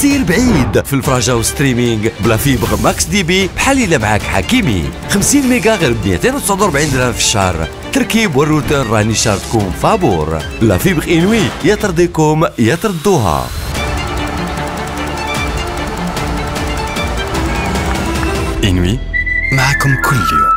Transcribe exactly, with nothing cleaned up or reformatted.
سير بعيد في الفراجة وستريمينغ بلا فيبر ماكس دي بي بحال الا معاك حكيمي. خمسين ميجا غير ب مئتين وتسعة وأربعين درهم في الشهر. تركيب والروتر راني شارتكم فابور. لا فيبر انوي يا ترضيكم يا تردوها. انوي معكم كل يوم.